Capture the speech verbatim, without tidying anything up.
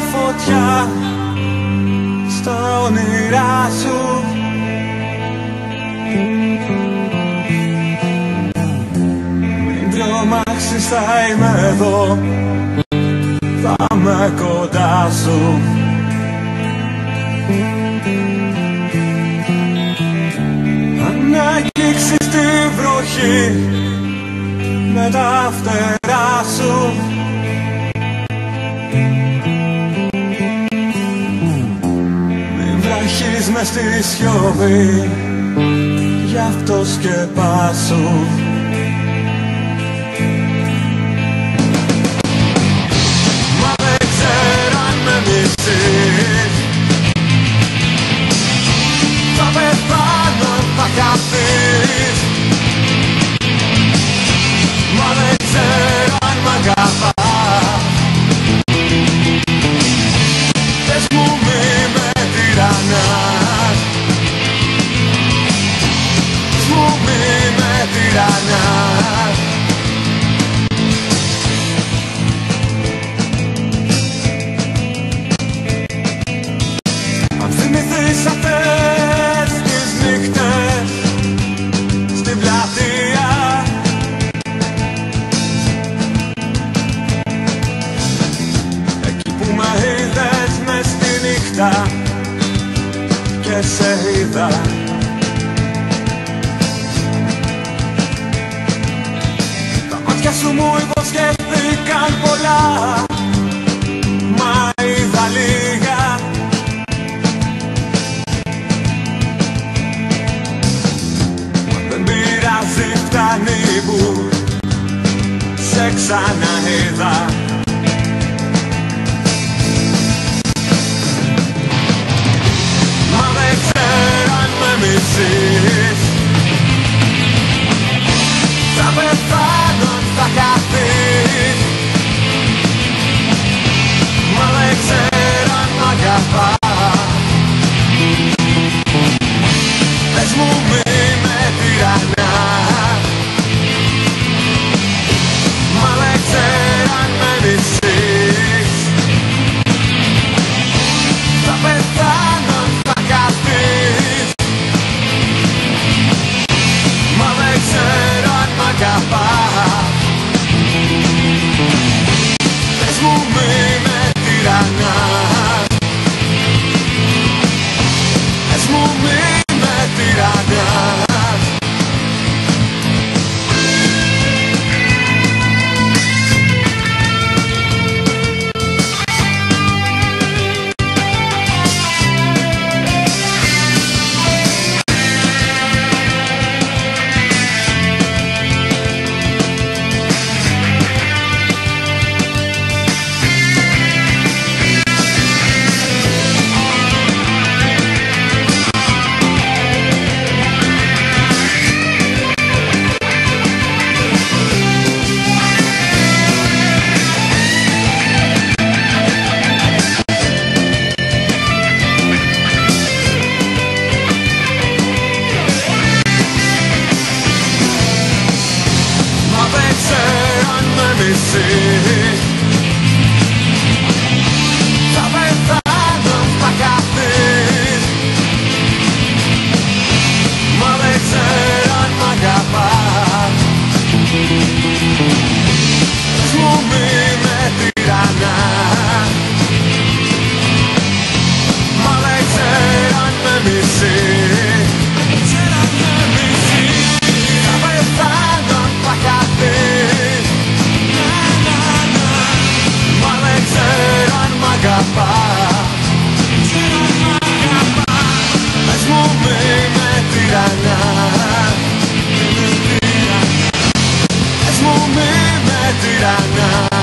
φωτιά στα όνειρά σου. Μην τρομάξεις, θα είμαι εδώ, θα είμαι κοντά σου. Αν αγγίξεις τη βροχή με τα φτερά σου, μην βραχείς μες στη σιωπή, γι' αυτό σκεπάσου. Μα δεν ξέρω αν με μισείς, θα πεθάνω αν θα χαθείς. Μα δεν ξέρω αν μ' αγαπάς, πες μου μη με τυραννάς, πες μου μη με τυραννάς. Αν θυμηθείς αυτές τις νύχτες στην πλατεία, εκεί που με είδες μες στη νύχτα και σε είδα, τα μάτια σου μου υποσχέθηκαν πολλά, μα είδα λίγα. Μα δεν πειράζει, φτάνει που σε ξαναείδα. Μα δεν ξέρω αν με μισείς, θα πεθάνω αν θα χαθείς. Μα δεν ξέρω αν μ' αγαπάς, πες μου μη με τυραννάς. Μα δεν ξέρω αν με μισείς, θα πεθάνω αν θα χαθείς. Μα δεν ξέρω αν μ' αγαπάς, πες μου μη με τυραννάς, πες μου μη με τυραννάς. Θα πεθάνω αν θα χαθείς. Μα δεν ξέρω αν μ' αγαπάς, πες μου μη με τυραννάς. Μα δεν ξέρω αν με μισείς, θα πεθάνω αν θα χαθείς. Μα δεν ξέρω αν μ' αγαπάς, πες μου μη με τυραννάς, πες μου μη με τυραννάς.